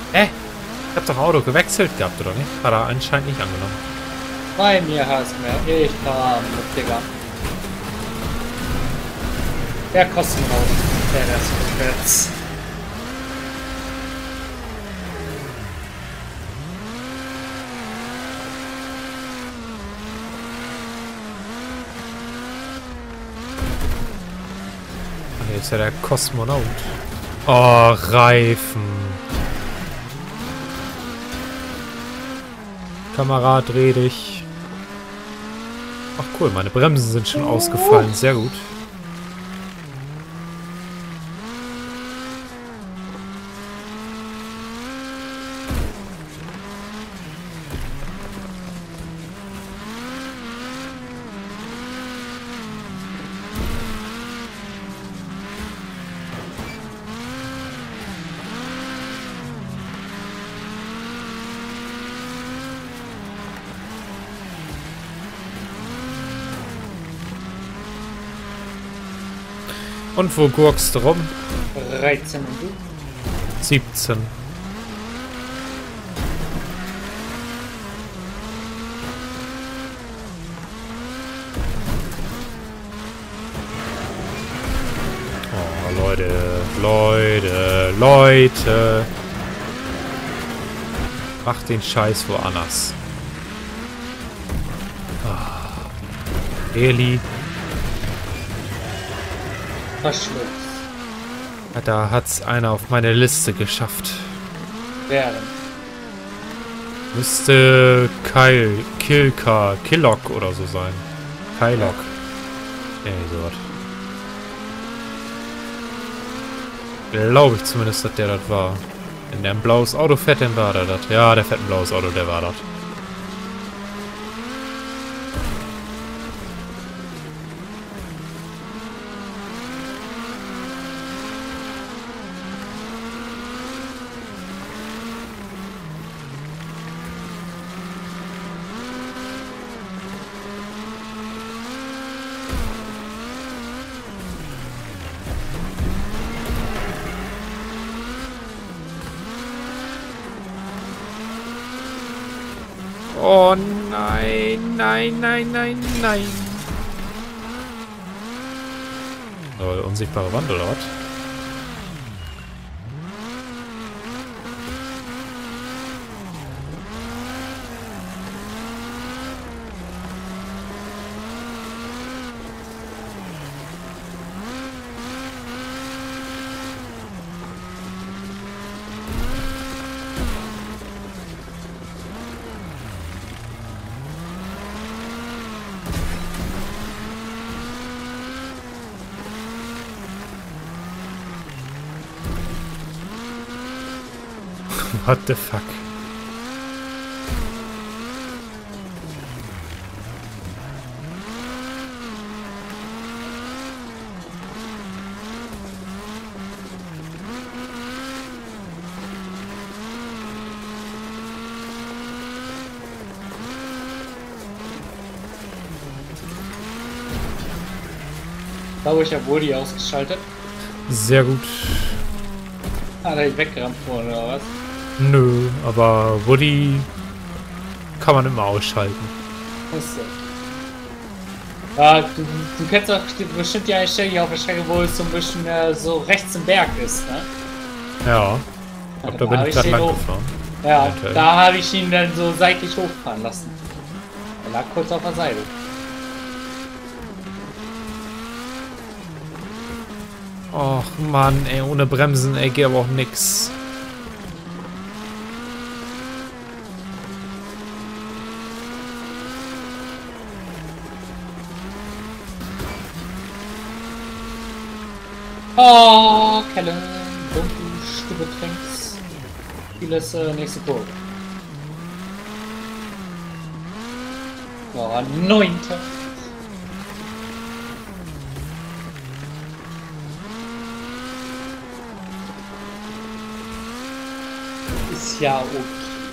Ich hab doch Auto gewechselt gehabt, oder nicht? Hat er anscheinend nicht angenommen. Bei mir hast du mehr. Ich kam mit, Digga. Der kostet noch. Der ist rückwärts. Hier ist ja der Kosmonaut. Oh, Reifen. Kamerad, dreh dich. Ach cool, meine Bremsen sind schon ausgefallen. Sehr gut. Und wo gurkst du rum? 13 und du? 17. Oh, Leute. Mach den Scheiß woanders. Eli. Verschluss. Da hat's einer auf meine Liste geschafft. Wären. Müsste Killock oder so sein. Kylock. Irgendwie sowas. Glaube ich zumindest, dass der das war. Wenn der ein blaues Auto fährt, dann war der das. Ja, der fährt ein blaues Auto, der war das. Oh nein. Unsichtbare Wand oder was? What the fuck? Da ich ja Woody ausgeschaltet. Sehr gut. Hat er weggerammt worden oder was? Nö, aber Woody kann man immer ausschalten. Achso. Ja, du kennst doch bestimmt die Einstellung hier auf der Strecke, wo es so ein bisschen so rechts im Berg ist, ne? Ja. Ich glaube, da bin ich gerade lang gefahren. Ja, eventuell. da habe ich ihn dann so seitlich hochfahren lassen. Er lag kurz auf der Seite. Och Mann, ey, ohne Bremsen, ey, geht aber auch nix. Oh, Kellen, du Stube trinkst. Vieles nächste Kurve. Oh, 9. Ist ja okay.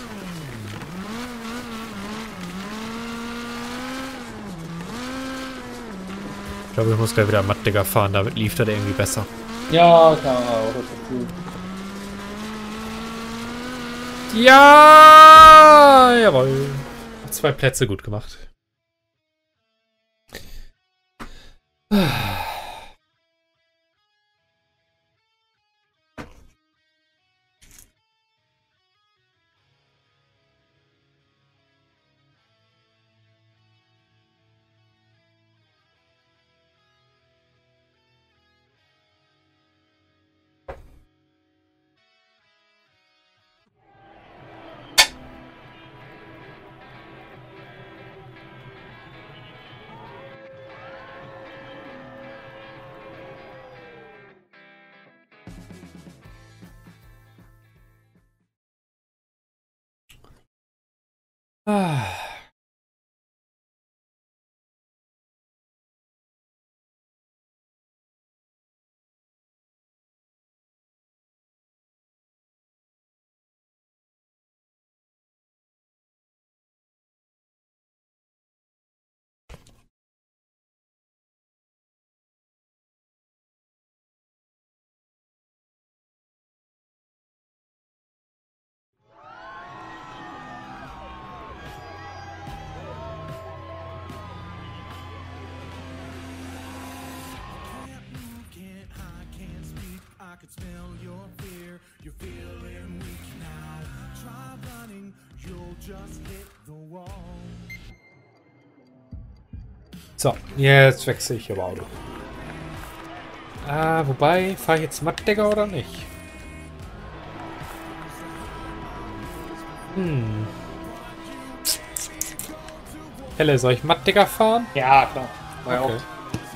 Ich glaube, ich muss gleich wieder Matt-Digger fahren, damit lief das irgendwie besser. Ja, klar, das ist gut. Ja! Jawohl. 2 Plätze gut gemacht. Could smell your fear. You're feeling weak now. Try running, you'll just hit the wall. So, jetzt wechsle ich aber Auto. Wobei, fahre ich jetzt Mattdecker oder nicht? Helle, soll ich Mattdecker fahren? Ja, klar. War ja Okay. auch.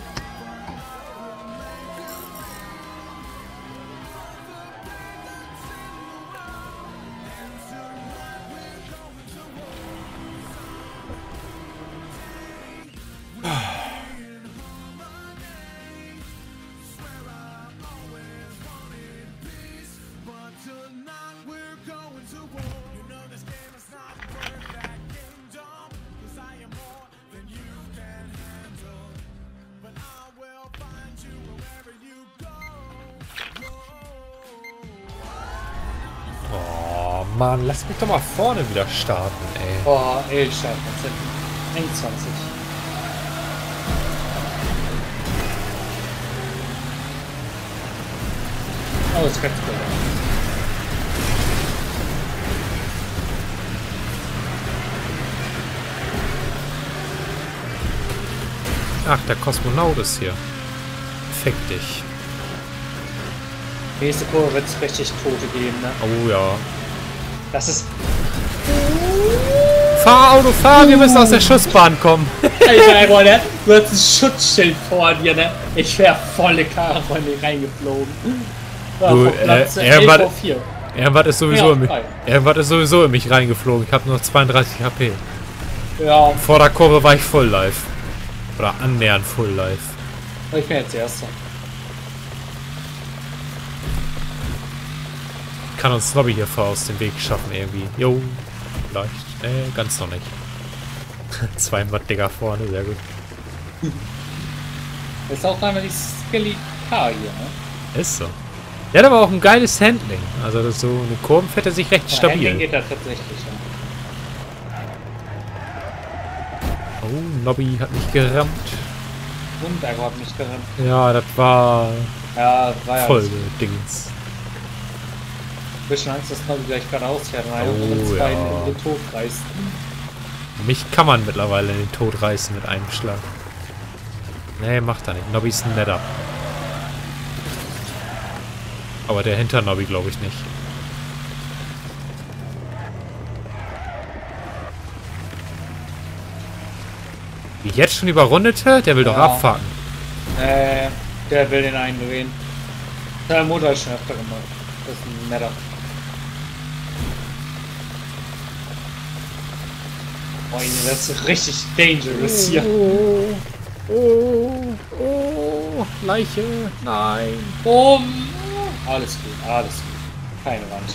Oh Mann, lass mich doch mal vorne wieder starten, ey. Boah, Elstadt, 21. Oh, das kannst du. Ach, der Kosmonaut ist hier. Fick dich. Nächste Kurve wird es richtig Tote geben, ne? Oh ja. Das ist. Fahr, Auto, fahr! Wir müssen aus der Schussbahn kommen. Alter, ne? Du hast ein Schutzschild vor dir, ne? Ich wäre volle Karre von dir reingeflogen. Ja, Du, von Platz 11 irgendwas- auf 4. Irgendwas ist sowieso Ja, in mich. frei. Irgendwas ist sowieso in mich reingeflogen. Ich habe nur noch 32 HP. Ja, Vor der Kurve war ich Full Life. Oder annähernd Full Life. ich bin jetzt Erster. Kann uns Lobby hier vor aus dem Weg schaffen irgendwie. Jo, vielleicht. Ganz noch nicht. 2 Watt Digger vorne, sehr gut. Das ist auch einmal die Skelly K hier, ne? Ist so. Der hat aber auch ein geiles Handling. Also das ist so eine Kurve fährt er sich recht Handling stabil. geht da tatsächlich, ja. Oh, Nobby hat mich gerammt. Und er hat mich gerannt. Ja, das war Ja, war ja Folge Dings. ein bisschen Angst, dass Nobby gleich geradeaus fährt und Oh, einen von den zwei ja. in den Tod reißt. Mich kann man mittlerweile in den Tod reißen mit einem Schlag. Nee, macht er nicht. Nobby ist ein netter. Aber der hinter Nobby glaube ich nicht. Wie jetzt schon überrundete? Der will doch Ja. abfahren. Der will den eindrehen. Der Mutter ist schon öfter gemacht. Das ist ein netter. Oh, das ist richtig dangerous hier. Oh, Leiche, nein. Bumm! Alles gut, alles gut. Keine Wand.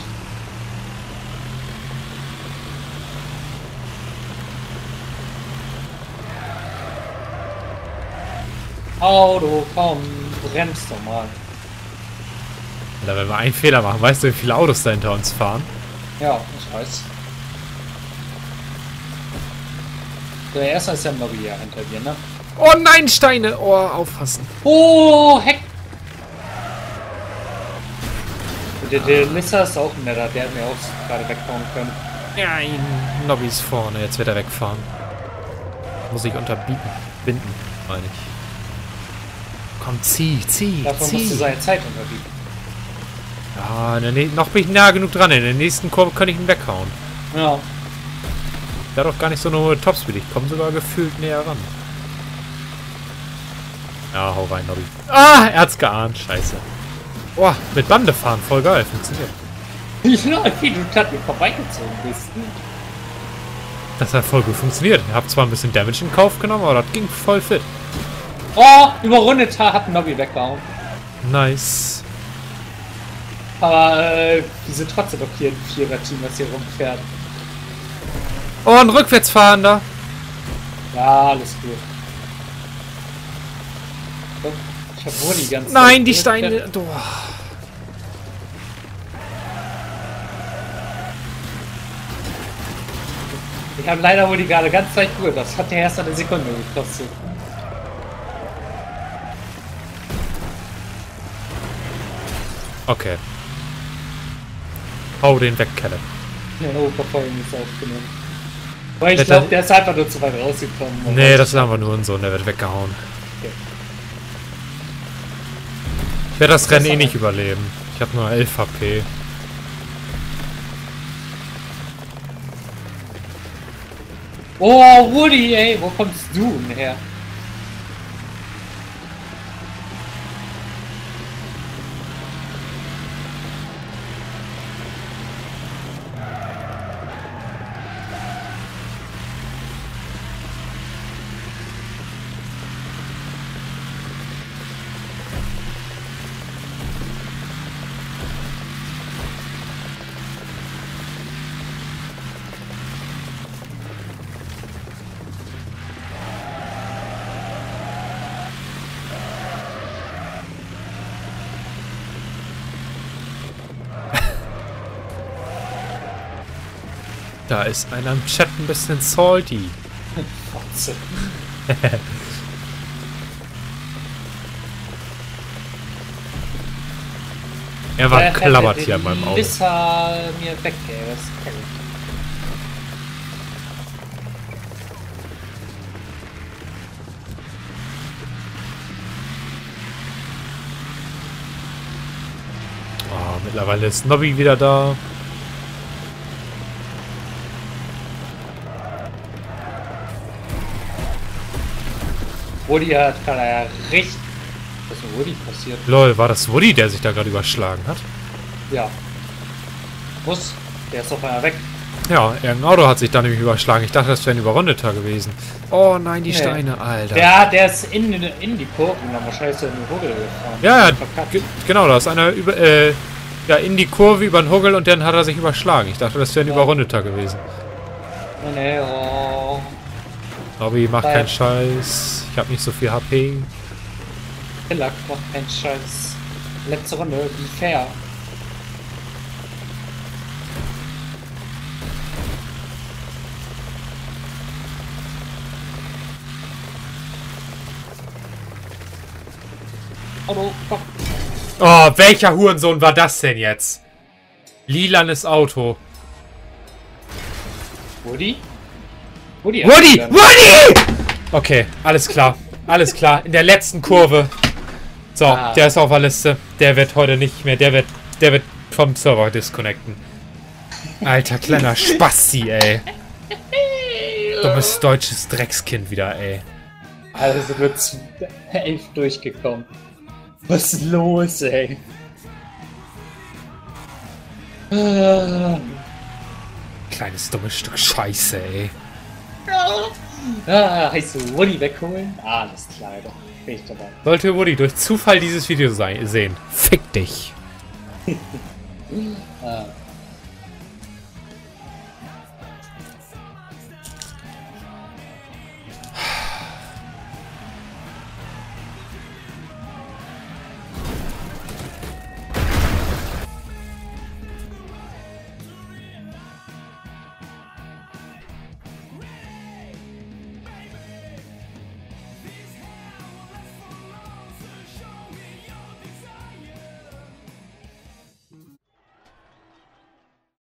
Auto, komm, bremst doch mal. Alter, wenn wir einen Fehler machen, weißt du, wie viele Autos da hinter uns fahren? Ja, ich weiß. Der erste ist ja ein Lobby hier hinter dir, ne? Oh nein, Steine! Oh, aufpassen. Oh, Heck! Der Lissa ist auch netter, der hat mir auch gerade wegbauen können. Nein, Nobby ist vorne. Jetzt wird er wegfahren. Muss ich unterbieten. Binden, meine ich. Komm, zieh. Dafür musst du seine Zeit unterbieten. Ja, noch bin ich nah genug dran. In der nächsten Kurve kann ich ihn weghauen. Ja. Der hat doch gar nicht so eine hohe Topspeed. Ich komme sogar gefühlt näher ran. Ja, hau rein, Nobby. Ah, er hat's geahnt. Scheiße. Oh, mit Bande fahren. Voll geil. Funktioniert. Ja, wie du gerade hier vorbeigezogen bist. Das hat voll gut funktioniert. Ich habe zwar ein bisschen Damage in Kauf genommen, aber das ging voll fit. Oh, überrundet hat ein Nobby weggehauen. Nice. Aber die sind trotzdem noch hier ein Vierer-Team, das hier rumfährt. Oh, ein Rückwärtsfahrender. Ja, alles gut. Ich hab wohl die ganze Nein, die Steine. Oh. Ich habe leider wohl die gerade ganz Zeit gut. Das hat ja erst eine Sekunde gekostet. Okay. Hau den weg, Kelle. Ja, Verfolgung ist aufgenommen. Aber ich glaube, der ist einfach nur zu weit rausgekommen. Nee, das ist einfach nur so, der wird weggehauen. Okay. Ich werde das Rennen eh nicht überleben. Ich habe nur 11 HP. Oh, Woody, ey, wo kommst du denn her? Da ist einer im Chat ein bisschen salty. Fotze. Er war klappert hier an meinem Auge. Lissa mir weg, ey, das ist geil. Oh, mittlerweile ist Nobby wieder da. Woody hat gerade ja richtig... Was ist mit Woody passiert? Lol, war das Woody, der sich da gerade überschlagen hat? Ja. Muss. Der ist auf einmal weg. Ja, irgendein Auto hat sich da nämlich überschlagen. Ich dachte, das wäre ein Überrundeter gewesen. Oh nein, die Nee. Steine, Alter. Der ist in die Kurve und dann wahrscheinlich ist er in den Huggel gefahren. Ja, Verkackt. genau, da ist einer ja, in die Kurve über den Huggel und dann hat er sich überschlagen. Ich dachte, das wäre ein Überrundeter gewesen. Nee, oh. Nobby, mach Weil- keinen Scheiß. Ich habe nicht so viel HP. Hillack macht keinen Scheiß. Letzte Runde, wie fair. Auto, komm. Oh, welcher Hurensohn war das denn jetzt? Lilanes Auto. Woody? Woody! Woody! Woody! Okay, alles klar. Alles klar. In der letzten Kurve. So, Ah. der ist auf der Liste. Der wird heute nicht mehr. Der wird vom Server disconnecten. Alter, kleiner Spasti, ey. Dummes deutsches Dreckskind wieder, ey. Also wird 11 durchgekommen. Was ist los, ey? Kleines dummes Stück Scheiße, ey. Heißt du Woody wegholen? Alles klar, doch. Bin ich dabei. Sollte Woody durch Zufall dieses Video sehen, fick dich. Ah.